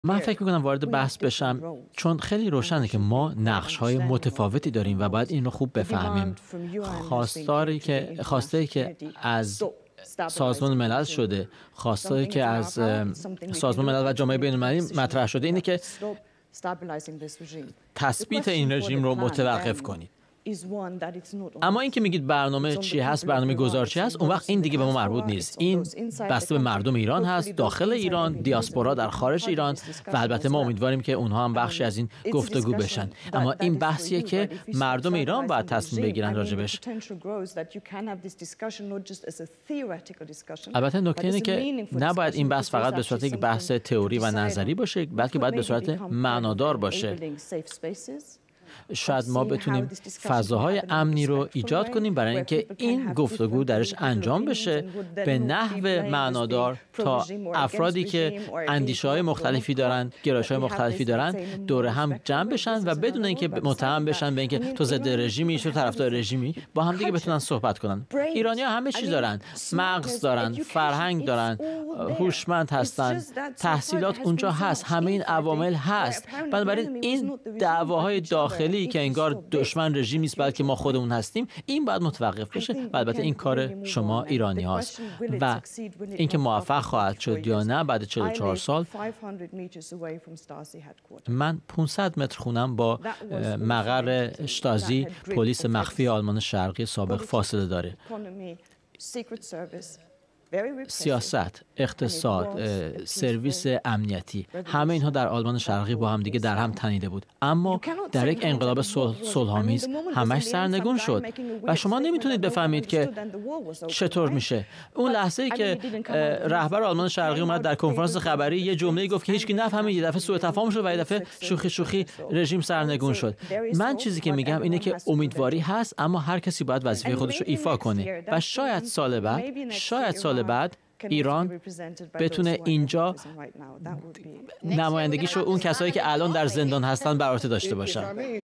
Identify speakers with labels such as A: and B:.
A: من فکر میکنم وارد بحث بشم چون خیلی روشنه که ما نقش‌های متفاوتی داریم و باید این رو خوب بفهمیم. خواسته که از سازمان ملل شده، خواسته که از سازمان ملل و جامعه بین‌المللی مطرح شده اینه که تثبیت این رژیم رو متوقف کنید. اما این که میگید برنامه چی هست، برنامه گذار چی هست، اون وقت این دیگه به ما مربوط نیست. این بسته به مردم ایران هست، داخل ایران، دیاسپورا در خارج ایران، و البته ما امیدواریم که اونها هم بخشی از این گفتگو بشن. اما این بحثیه که مردم ایران باید تصمیم بگیرن راجبش. البته نکته اینه که نباید این بحث فقط به صورت یک بحث تئوری و نظری باشه، بلکه باید به صورت معنادار باشه. شاید ما بتونیم فضاهای امنی رو ایجاد کنیم برای اینکه این گفتگو درش انجام بشه به نحو معنادار، تا افرادی که اندیشه‌های مختلفی دارن، گرایش‌های مختلفی دارن، دور هم جمع بشن و بدون اینکه متهم بشن به اینکه تو ضد رژیمی، تو طرفدار رژیمی، با هم دیگه بتونن صحبت کنن. ایرانی‌ها همه چیز دارن، مغز دارن، فرهنگ دارن، هوشمند هستن، تحصیلات اونجا هست، همه این عوامل هست. بنابراین این دعواهای داخلی که انگار دشمن رژیم نیست بلکه ما خودمون هستیم، این باید متوقف بشه. و البته این کار شما ایرانی هاست و اینکه موفق خواهد شد یا نه بعد 44 سال. من 500 متر خونم با مقر شتازی، پلیس مخفی آلمان شرقی سابق، فاصله داره. سیاست، اقتصاد، سرویس امنیتی، همه اینها در آلمان شرقی با هم دیگه در هم تنیده بود، اما در یک انقلاب صلح‌آمیز همش سرنگون شد و شما نمیتونید بفهمید که چطور میشه. اون لحظه‌ای که رهبر آلمان شرقی اومد در کنفرانس خبری یه جمله‌ای گفت که هیچکی نفهمید، یه دفعه سوء تفاهم شد و یه دفعه شوخی رژیم سرنگون شد. من چیزی که میگم اینه که امیدواری هست، اما هر کسی باید وظیفه خودش رو ایفا کنه و شاید سال بعد ایران بتونه اینجا نمایندگیشو اون کسایی که الان در زندان هستن بر عهده داشته باشن.